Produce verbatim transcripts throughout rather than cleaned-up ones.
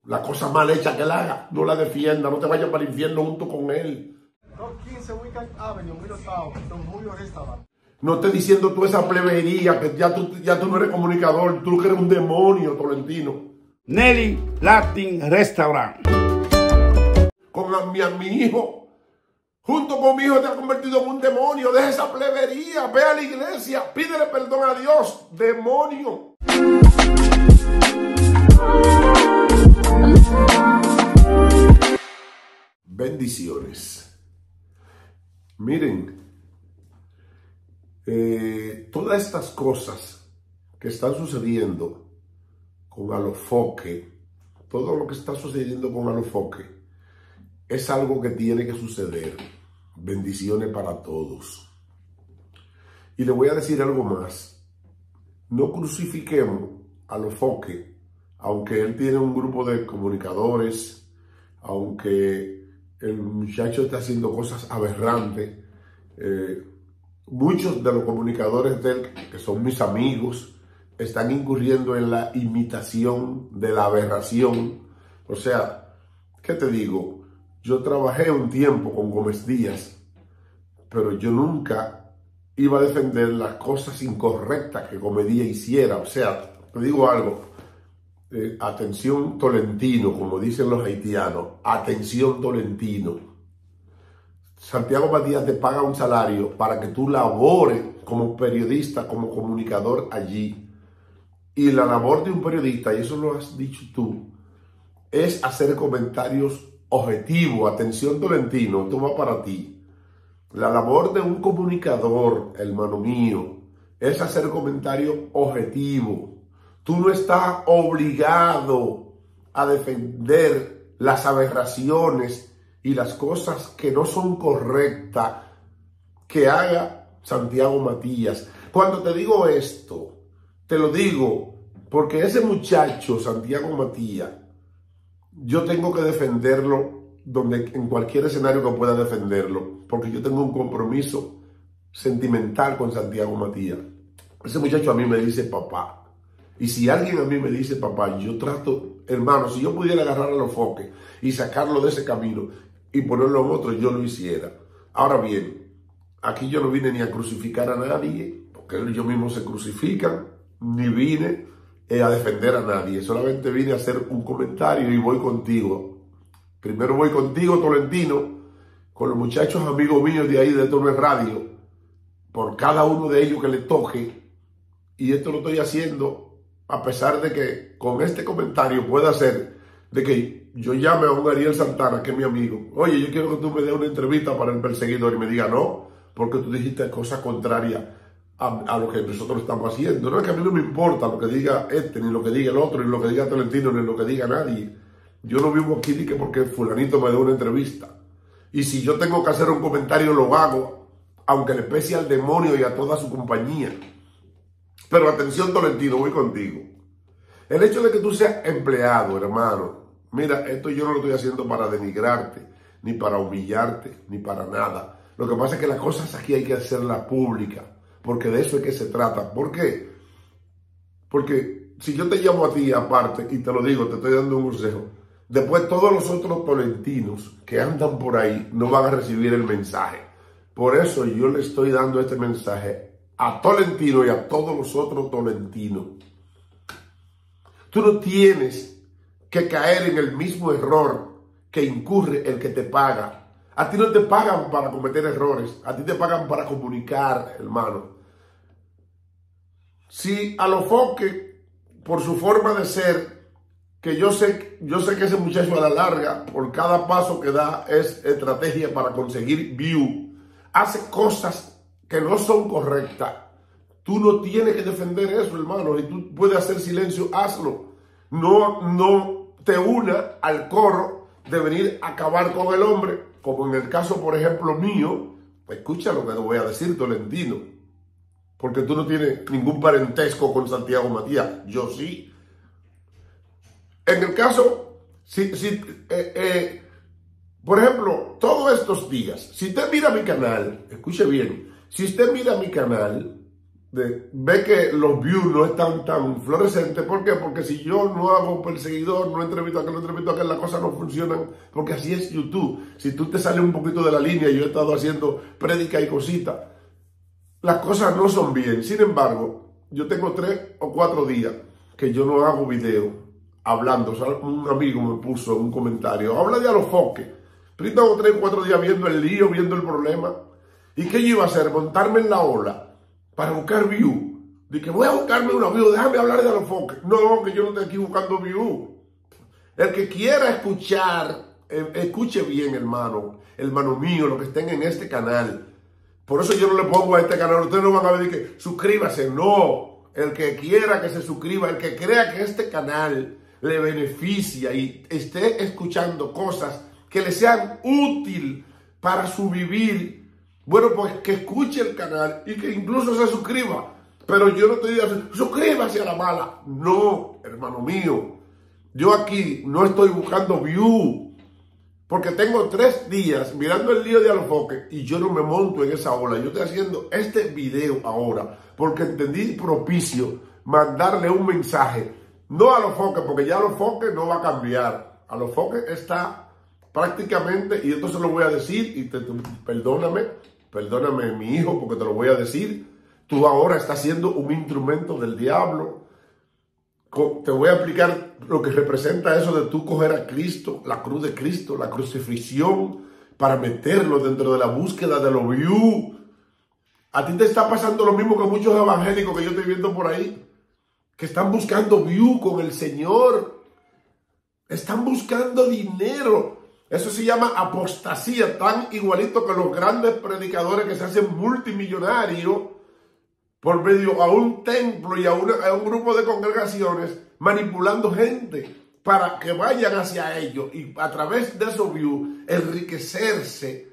La cosa mal hecha que él haga, no la defienda, no te vayas para el infierno junto con él. quince Weekend Avenue, Milotao, Don Julio Restaurant. No estés diciendo tú esa plebería, que ya tú, ya tú no eres comunicador, tú que eres un demonio, Tolentino. Nelly Latin Restaurant. Con a mi, a mi hijo, junto con mi hijo te ha convertido en un demonio. Deja esa plebería, ve a la iglesia, pídele perdón a Dios, demonio. Bendiciones. Miren, eh, todas estas cosas que están sucediendo con Alofoque, todo lo que está sucediendo con Alofoque, es algo que tiene que suceder. Bendiciones para todos. Y le voy a decir algo más. No crucifiquemos a Alofoque, aunque él tiene un grupo de comunicadores, aunque el muchacho está haciendo cosas aberrantes. Eh, muchos de los comunicadores de él, que son mis amigos, están incurriendo en la imitación de la aberración. O sea, ¿qué te digo? Yo trabajé un tiempo con Gómez Díaz, pero yo nunca iba a defender las cosas incorrectas que Gómez Díaz hiciera. O sea, te digo algo, eh, atención Tolentino, como dicen los haitianos, atención Tolentino. Santiago Matías te paga un salario para que tú labores como periodista, como comunicador allí. Y la labor de un periodista, y eso lo has dicho tú, es hacer comentarios objetivos. Atención Tolentino, esto va para ti. La labor de un comunicador, hermano mío, es hacer comentarios objetivos. Tú no estás obligado a defender las aberraciones y las cosas que no son correctas que haga Santiago Matías. Cuando te digo esto, te lo digo porque ese muchacho, Santiago Matías, yo tengo que defenderlo donde, en cualquier escenario que pueda defenderlo, porque yo tengo un compromiso sentimental con Santiago Matías. Ese muchacho a mí me dice papá. Y si alguien a mí me dice papá, yo trato, hermano, si yo pudiera agarrar a Alofoque y sacarlo de ese camino y ponerlo en otro, yo lo hiciera. Ahora bien, aquí yo no vine ni a crucificar a nadie, porque ellos mismos se crucifican, ni vine eh, a defender a nadie. Solamente vine a hacer un comentario y voy contigo. Primero voy contigo, Tolentino, con los muchachos amigos míos de ahí de Torre Radio, por cada uno de ellos que le toque. Y esto lo estoy haciendo a pesar de que con este comentario pueda ser de que yo llame a un Ariel Santana, que es mi amigo. Oye, yo quiero que tú me des una entrevista para El Perseguidor, y me diga no, porque tú dijiste cosas contrarias a, a lo que nosotros estamos haciendo. No es que a mí no me importa lo que diga este, ni lo que diga el otro, ni lo que diga Tolentino, ni lo que diga nadie. Yo no vivo aquí ni que porque fulanito me dé una entrevista. Y si yo tengo que hacer un comentario, lo hago, aunque le pese al demonio y a toda su compañía. Pero atención, Tolentino, voy contigo. El hecho de que tú seas empleado, hermano, mira, esto yo no lo estoy haciendo para denigrarte, ni para humillarte, ni para nada. Lo que pasa es que las cosas aquí hay que hacerlas públicas, porque de eso es que se trata. ¿Por qué? Porque si yo te llamo a ti aparte, y te lo digo, te estoy dando un consejo, después todos los otros tolentinos que andan por ahí no van a recibir el mensaje. Por eso yo le estoy dando este mensaje a Tolentino y a todos los otros tolentinos. Tú no tienes que caer en el mismo error que incurre el que te paga. A ti no te pagan para cometer errores, a ti te pagan para comunicar, hermano. Si Alofoque, por su forma de ser, que yo sé, yo sé que ese muchacho a la larga, por cada paso que da, es estrategia para conseguir view, hace cosas que no son correctas. Tú no tienes que defender eso, hermano. Si tú puedes hacer silencio, hazlo. No, no te una al coro de venir a acabar con el hombre, como en el caso, por ejemplo, mío. Pues escucha lo que te voy a decir, Tolentino, porque tú no tienes ningún parentesco con Santiago Matías. Yo sí. En el caso, si, si, eh, eh, por ejemplo, todos estos días, si usted mira mi canal, escuche bien, si usted mira mi canal, de, ve que los views no están tan fluorescentes. ¿Por qué? Porque si yo no hago perseguidor, no entrevisto a aquel, no entrevisto a aquel, las cosas no funcionan, porque así es YouTube. Si tú te sales un poquito de la línea, yo he estado haciendo prédica y cositas, las cosas no son bien. Sin embargo, yo tengo tres o cuatro días que yo no hago video hablando. O sea, un amigo me puso un comentario, habla de Alofoque. Pero yo tengo tres o cuatro días viendo el lío, viendo el problema. ¿Y qué yo iba a hacer? Montarme en la ola para buscar view. Dije, voy a buscarme una view, déjame hablar de Alofoque. No, que yo no estoy aquí buscando view. El que quiera escuchar, eh, escuche bien, hermano, hermano mío, los que estén en este canal. Por eso yo no le pongo a este canal, ustedes no van a ver que suscríbase, no. El que quiera que se suscriba, el que crea que este canal le beneficia y esté escuchando cosas que le sean útil para su vivir, bueno, pues que escuche el canal y que incluso se suscriba. Pero yo no estoy diciendo, suscríbase a la mala. No, hermano mío. Yo aquí no estoy buscando view. Porque tengo tres días mirando el lío de Alofoque y yo no me monto en esa ola. Yo estoy haciendo este video ahora porque entendí propicio mandarle un mensaje. No a Alofoque, porque ya Alofoque no va a cambiar. Alofoque está prácticamente, y esto se lo voy a decir, y te, te, perdóname, perdóname mi hijo porque te lo voy a decir. Tú ahora estás siendo un instrumento del diablo. Te voy a explicar lo que representa eso de tú coger a Cristo, la cruz de Cristo, la crucifixión, para meterlo dentro de la búsqueda de los views. A ti te está pasando lo mismo que muchos evangélicos que yo estoy viendo por ahí, que están buscando views con el Señor. Están buscando dinero. Eso se llama apostasía, tan igualito que los grandes predicadores que se hacen multimillonarios por medio a un templo y a, una, a un grupo de congregaciones, manipulando gente para que vayan hacia ellos y a través de esos views enriquecerse.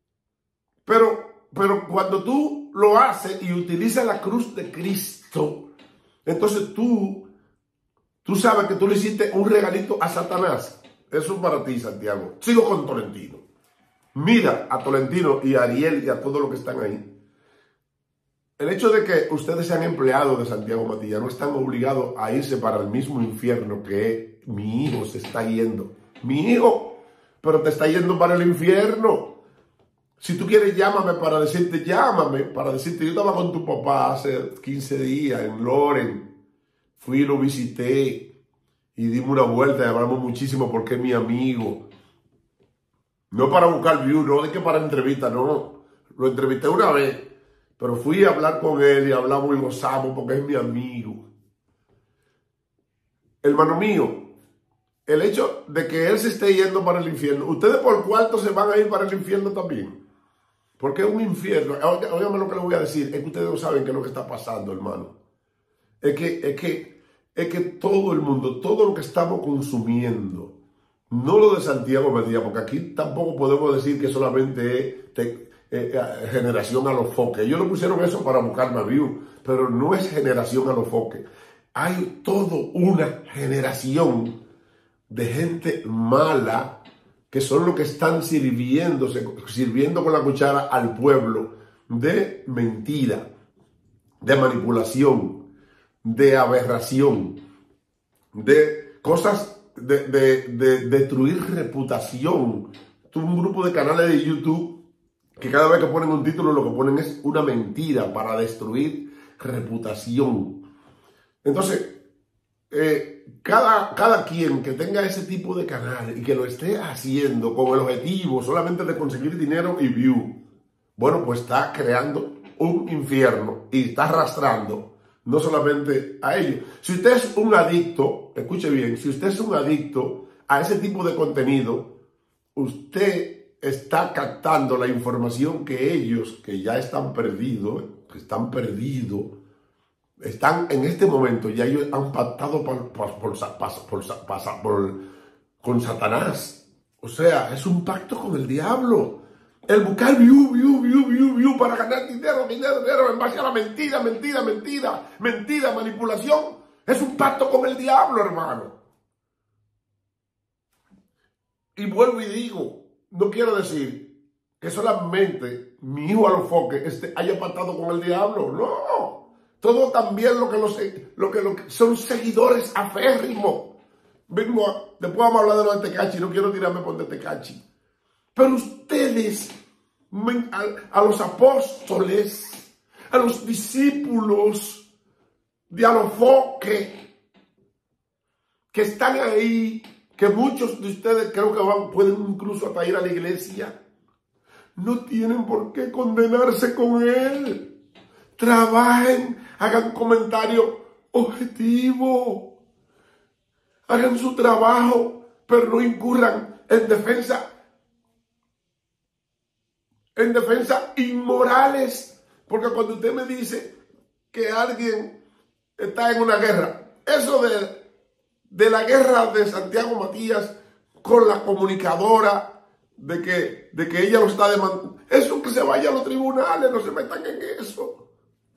Pero, pero cuando tú lo haces y utilizas la cruz de Cristo, entonces tú, tú sabes que tú le hiciste un regalito a Satanás. Eso es para ti, Santiago. Sigo con Tolentino. Mira a Tolentino y a Ariel y a todos los que están ahí. El hecho de que ustedes sean empleados de Santiago Matías no están obligados a irse para el mismo infierno que mi hijo se está yendo. Mi hijo, pero te está yendo para el infierno. Si tú quieres, llámame para decirte, llámame para decirte, yo estaba con tu papá hace quince días en Loren. Fui y lo visité y dimos una vuelta y hablamos muchísimo porque es mi amigo. No para buscar view, no de que para entrevista, no. Lo entrevisté una vez. Pero fui a hablar con él y hablamos y gozamos porque es mi amigo. Hermano mío, el hecho de que él se esté yendo para el infierno, ¿ustedes por cuánto se van a ir para el infierno también? Porque es un infierno. Óigame lo que les voy a decir, es que ustedes no saben qué es lo que está pasando, hermano. Es que, es que, es que todo el mundo, todo lo que estamos consumiendo, no lo de Santiago Matías, porque aquí tampoco podemos decir que solamente es... Te, Eh, eh, generación Alofoque. Ellos lo pusieron eso para buscar más views, pero no es generación Alofoque. Hay toda una generación de gente mala que son los que están sirviéndose, sirviendo con la cuchara al pueblo de mentira, de manipulación, de aberración, de cosas de, de, de destruir reputación. Un grupo de canales de YouTube que cada vez que ponen un título lo que ponen es una mentira para destruir reputación. Entonces, eh, cada, cada quien que tenga ese tipo de canal y que lo esté haciendo con el objetivo solamente de conseguir dinero y view, bueno, pues está creando un infierno y está arrastrando no solamente a ellos. Si usted es un adicto, escuche bien, si usted es un adicto a ese tipo de contenido, usted está captando la información que ellos, que ya están perdidos, que están perdidos, están en este momento, ya ellos han pactado por, por, por, por, por, por, con Satanás. O sea, es un pacto con el diablo. El buscar view, view, view, view, view para ganar dinero, dinero, dinero, en base a la mentira, mentira, mentira, mentira, manipulación. Es un pacto con el diablo, hermano. Y vuelvo y digo, no quiero decir que solamente mi hijo Alofoque este, haya pactado con el diablo. No. todo también lo que, los, lo que, lo que son seguidores aférrimos. Mismo, después vamos a hablar de lo de Tecachi, no quiero tirarme por de Tecachi. Pero ustedes, a, a los apóstoles, a los discípulos de Alofoque, que están ahí, que muchos de ustedes creo que van, pueden incluso hasta ir a la iglesia, no tienen por qué condenarse con él. Trabajen, hagan comentario objetivo, hagan su trabajo, pero no incurran en defensa, en defensa inmorales. Porque cuando usted me dice que alguien está en una guerra, eso de, de la guerra de Santiago Matías con la comunicadora, de que, de que ella lo está demandando, eso que se vaya a los tribunales, no se metan en eso.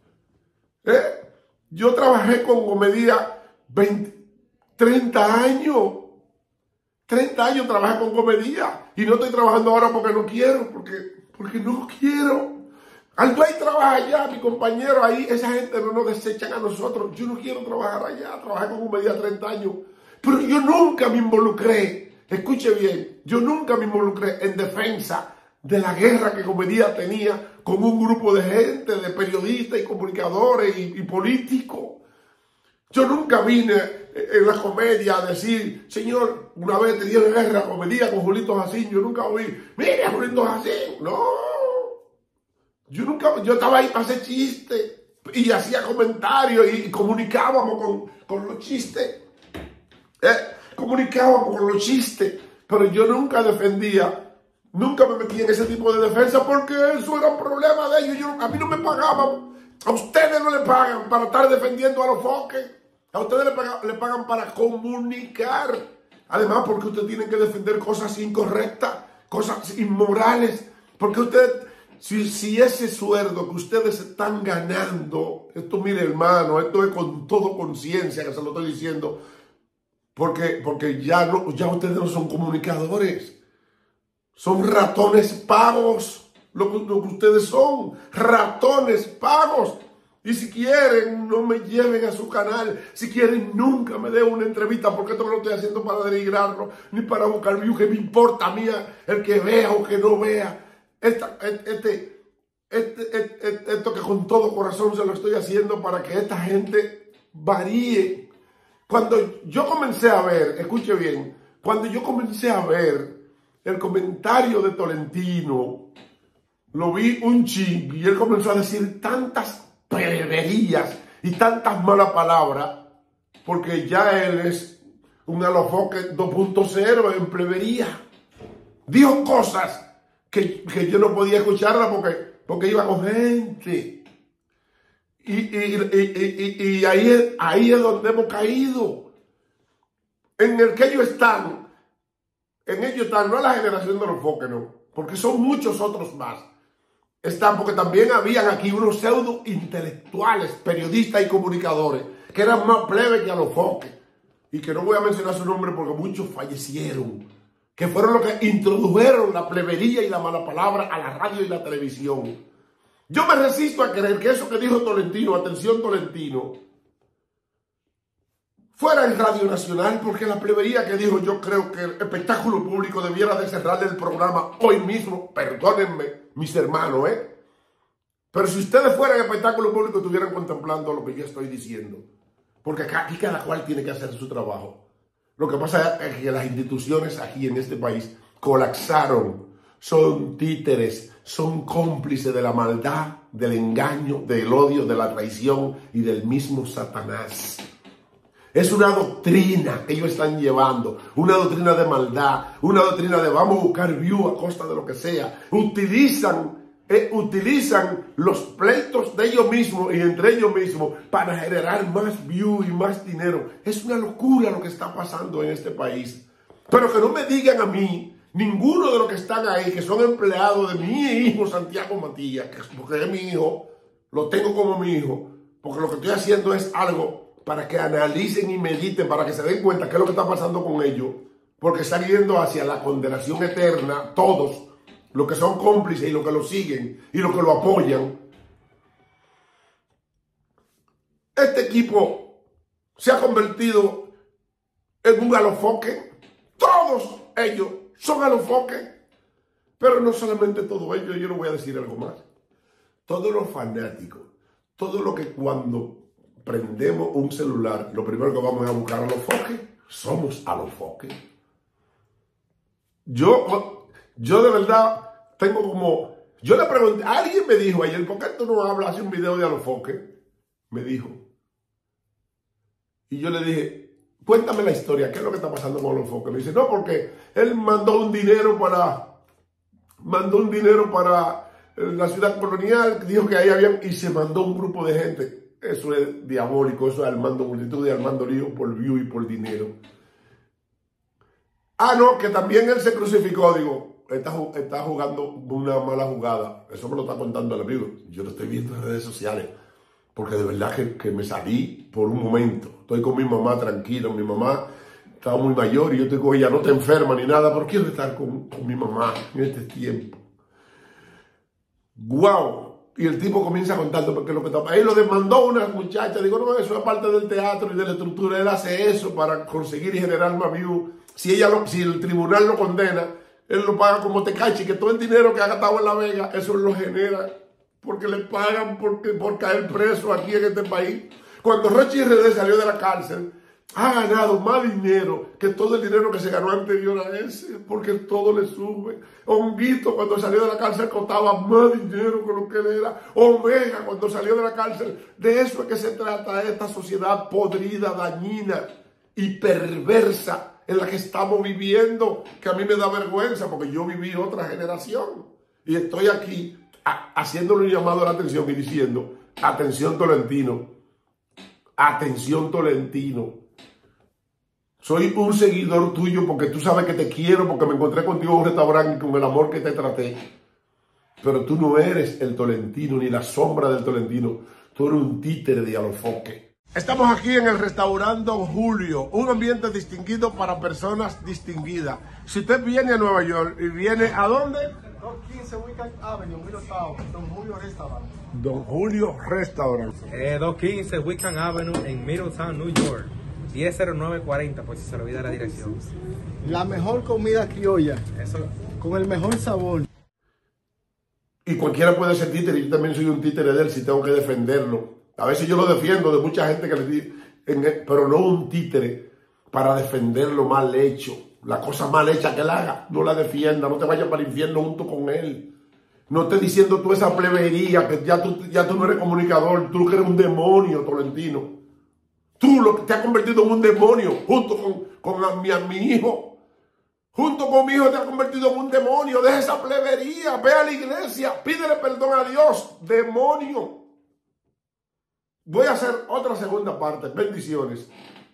¿Eh? Yo trabajé con Comedia veinte, treinta años. treinta años trabajé con Comedia. Y no estoy trabajando ahora porque no quiero, porque, porque no quiero. Alduay trabaja allá, mi compañero ahí, esa gente no nos desechan a nosotros. Yo no quiero trabajar allá, trabajé con Comedia treinta años. Pero yo nunca me involucré, escuche bien, yo nunca me involucré en defensa de la guerra que Comedia tenía con un grupo de gente, de periodistas y comunicadores y, y políticos. Yo nunca vine en la Comedia a decir, señor, una vez te dieron guerra Comedia con Julito Jacín, yo nunca oí, mire Julito Jacín, no. Yo nunca, yo estaba ahí para hacer chistes y hacía comentarios y, y comunicábamos con, con los chistes. Eh, comunicábamos con los chistes, pero yo nunca defendía, nunca me metí en ese tipo de defensa porque eso era un problema de ellos. Yo, a mí no me pagaban, a ustedes no le pagan para estar defendiendo a los foques, a ustedes le pagan, le pagan para comunicar. Además, porque ustedes tienen que defender cosas incorrectas, cosas inmorales, porque ustedes... Si, si ese sueldo que ustedes están ganando, esto mire hermano, esto es con todo conciencia que se lo estoy diciendo, porque, porque ya, no, ya ustedes no son comunicadores, son ratones pagos, lo, lo que ustedes son, ratones pagos. Y si quieren, no me lleven a su canal, si quieren, nunca me den una entrevista, porque esto no lo estoy haciendo para denigrarlo, ni para buscar views, que me importa a mí el que vea o que no vea. Esta, este, este, este, esto que con todo corazón se lo estoy haciendo para que esta gente varíe. Cuando yo comencé a ver, escuche bien, cuando yo comencé a ver el comentario de Tolentino, lo vi un ching y él comenzó a decir tantas pleberías y tantas malas palabras, porque ya él es un Alofoque dos punto cero en plebería. Dijo cosas Que, que yo no podía escucharla porque, porque iba con gente. Y, y, y, y, y ahí, ahí es donde hemos caído. En el que ellos están, en ellos están, no es la generación de los foques, no, porque son muchos otros más. Están, porque también habían aquí unos pseudo intelectuales, periodistas y comunicadores, que eran más plebes que a los foques. Y que no voy a mencionar su nombre porque muchos fallecieron, que fueron los que introdujeron la plebería y la mala palabra a la radio y la televisión. Yo me resisto a creer que eso que dijo Tolentino, atención Tolentino, fuera en Radio Nacional, porque la plebería que dijo, yo creo que el espectáculo público debiera de cerrarle el programa hoy mismo, perdónenme, mis hermanos, ¿eh? Pero si ustedes fueran espectáculo público, estuvieran contemplando lo que yo estoy diciendo, porque aquí cada cual tiene que hacer su trabajo. Lo que pasa es que las instituciones aquí en este país colapsaron, son títeres, son cómplices de la maldad, del engaño, del odio, de la traición y del mismo Satanás. Es una doctrina que ellos están llevando, una doctrina de maldad, una doctrina de vamos a buscar view a costa de lo que sea. Utilizan, eh, utilizan los pleitos de ellos mismos y entre ellos mismos para generar más view y más dinero. Es una locura lo que está pasando en este país. Pero que no me digan a mí, ninguno de los que están ahí, que son empleados de mi hijo Santiago Matías, porque es mi hijo, lo tengo como mi hijo, porque lo que estoy haciendo es algo para que analicen y mediten, para que se den cuenta qué es lo que está pasando con ellos, porque están yendo hacia la condenación eterna, todos, los que son cómplices y los que lo siguen y los que lo apoyan. equipo se ha convertido en un alofoque. Todos ellos son alofoques. Pero no solamente todo ello, yo le voy a decir algo más. Todos los fanáticos, todo lo que cuando prendemos un celular, lo primero que vamos a buscar a los foques, somos a los foques. Yo, yo de verdad tengo como, yo le pregunté, alguien me dijo ayer, ¿por qué tú no hablas, hace un video de a los foques? Me dijo. Y yo le dije, cuéntame la historia, ¿qué es lo que está pasando con los foques? Me dice, no, porque él mandó un dinero para, mandó un dinero para la ciudad colonial, dijo que ahí habían, y se mandó un grupo de gente. Eso es diabólico, eso es Armando Multitud y Armando Lío por view y por dinero. Ah, no, que también él se crucificó, digo, está, está jugando una mala jugada. Eso me lo está contando el amigo. Yo lo estoy viendo en redes sociales, porque de verdad que, que me salí por un momento. Estoy con mi mamá tranquilo, mi mamá estaba muy mayor y yo estoy con ella, no te enferma ni nada, pero quiero estar con, con mi mamá en este tiempo. ¡Guau! Y el tipo comienza contando porque lo que está. Él lo demandó una muchacha. Digo, no, eso es parte del teatro y de la estructura. Él hace eso para conseguir y generar más views. Si ella lo, si el tribunal lo condena, él lo paga como Tecachi, que todo el dinero que ha gastado en La Vega, eso lo genera porque le pagan por, por caer preso aquí en este país. Cuando Rochi R D salió de la cárcel, ha ganado más dinero que todo el dinero que se ganó anterior a ese, porque todo le sube. Honguito cuando salió de la cárcel costaba más dinero que lo que él era. Omega cuando salió de la cárcel. De eso es que se trata esta sociedad podrida, dañina y perversa en la que estamos viviendo, que a mí me da vergüenza porque yo viví otra generación. Y estoy aquí a, haciéndole un llamado a la atención y diciendo, atención Tolentino, atención Tolentino. Soy un seguidor tuyo porque tú sabes que te quiero, porque me encontré contigo en un restaurante y con el amor que te traté. Pero tú no eres el Tolentino, ni la sombra del Tolentino. Tú eres un títere de Alofoque. Estamos aquí en el restaurante Don Julio, un ambiente distinguido para personas distinguidas. Si usted viene a Nueva York y viene ¿a dónde? dos quince Wickham Avenue, mil octavo, Don Julio Restaurant. Don Julio Restaurant. Eh, dos quince Wickham Avenue en Middletown, New York. diez cero nueve cuarenta, por si se le olvida la dirección. La mejor comida criolla, Eso. con el mejor sabor. Y cualquiera puede ser títere, yo también soy un títere de él si tengo que defenderlo. A veces yo lo defiendo de mucha gente que le dice, pero no un títere para defender lo mal hecho. La cosa mal hecha que él haga, no la defienda, no te vayas para el infierno junto con él. No estés diciendo tú esa plebería, que ya tú, ya tú no eres comunicador, tú que eres un demonio, Tolentino. Tú lo que te has convertido en un demonio, junto con, con a mi, a mi hijo. Junto con mi hijo te has convertido en un demonio. Deja esa plebería, ve a la iglesia, pídele perdón a Dios, demonio. Voy a hacer otra segunda parte. Bendiciones.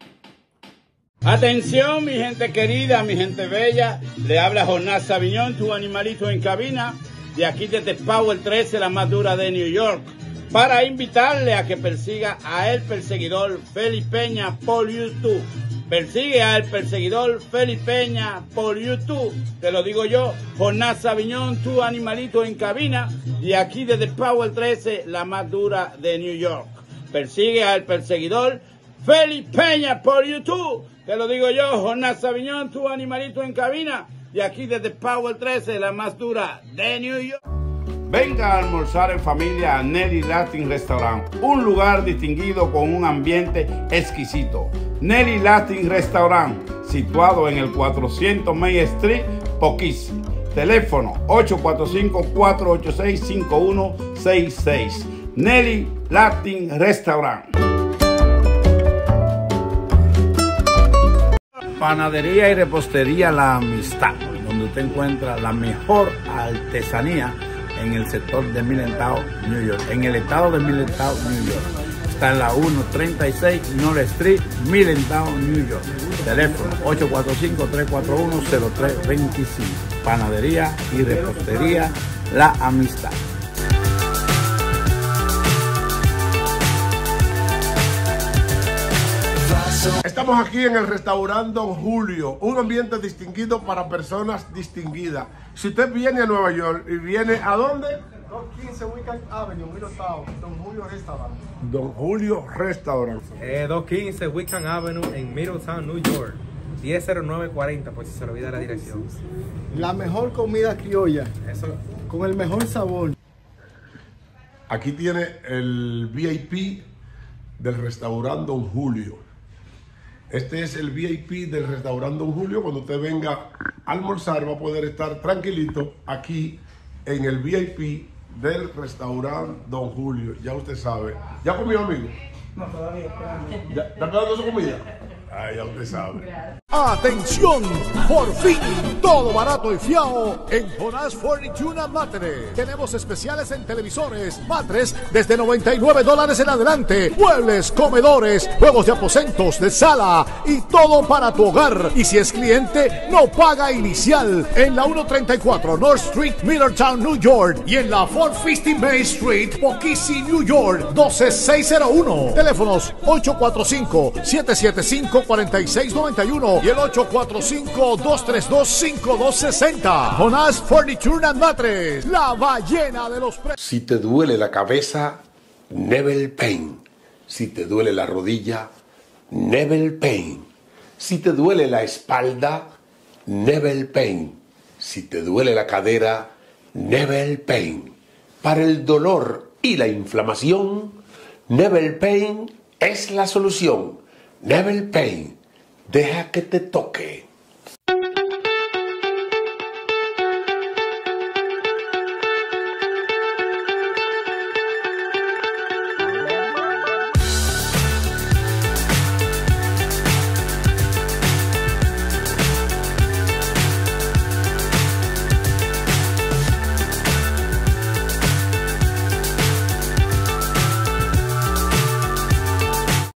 Atención, mi gente querida, mi gente bella. Le habla Jonás Saviñón, tu animalito en cabina. De aquí desde Power trece, la más dura de New York. Para invitarle a que persiga a El Perseguidor Félix Peña por YouTube. Persigue a El Perseguidor Félix Peña por YouTube. Te lo digo yo, Jonás Saviñón, tu animalito en cabina. De aquí desde Power trece, la más dura de New York. Persigue a El Perseguidor Félix Peña por YouTube. Te lo digo yo, Jonás Saviñón, tu animalito en cabina. De aquí desde Power trece, la más dura de New York. Venga a almorzar en familia a Nelly Latin Restaurant, un lugar distinguido con un ambiente exquisito. Nelly Latin Restaurant, situado en el cuatrocientos Main Street, Poughkeepsie. Teléfono ocho cuatro cinco, cuatro ocho seis, cinco uno seis seis. Nelly Latin Restaurant. Panadería y repostería La Amistad, donde usted encuentra la mejor artesanía en el sector de Middletown, New York, en el estado de Middletown, New York. Está en la ciento treinta y seis North Street, Middletown, New York. Teléfono ocho cuatro cinco, tres cuatro uno, cero tres dos cinco. Panadería y repostería La Amistad. Estamos aquí en el restaurante Don Julio, un ambiente distinguido para personas distinguidas. Si usted viene a Nueva York y viene ¿a dónde? doscientos quince Weekend Avenue, mil octavo, Don Julio Restaurant. Don Julio Restaurant. Eh, doscientos quince Wickham Avenue en Middletown, New York. diez cero nueve cuarenta, por si se le olvida la dirección. La mejor comida criolla, Eso. con el mejor sabor. Aquí tiene el V I P del restaurante Don Julio. Este es el V I P del restaurante Don Julio. Cuando usted venga a almorzar va a poder estar tranquilito aquí en el V I P del restaurante Don Julio. Ya usted sabe. ¿Ya comió, amigo? No, todavía esperando. ¿Ya está esperando su comida? Ah, ya usted sabe. ¡Atención! Por fin, todo barato y fiao en Jonás Furniture and Mattress. Tenemos especiales en televisores, matres desde noventa y nueve dólares en adelante, muebles, comedores, juegos de aposentos, de sala y todo para tu hogar. Y si es cliente, no paga inicial. En la ciento treinta y cuatro North Street, Middletown, New York. Y en la cuatrocientos cincuenta Main Street, Poughkeepsie, New York, doce seis cero uno. Teléfonos ocho cuatro cinco, siete siete cinco, cuatro seis nueve uno y el ocho cuatro cinco, dos tres dos, cinco dos seis cero. Jonás Furniture and Mattress, la ballena de los precios. Si te duele la cabeza, Nebel Pain. Si te duele la rodilla, Nebel Pain. Si te duele la espalda, Nebel Pain. Si te duele la cadera, Nebel Pain. Para el dolor y la inflamación, Nebel Pain es la solución. Nebel Pain, deja que te toque.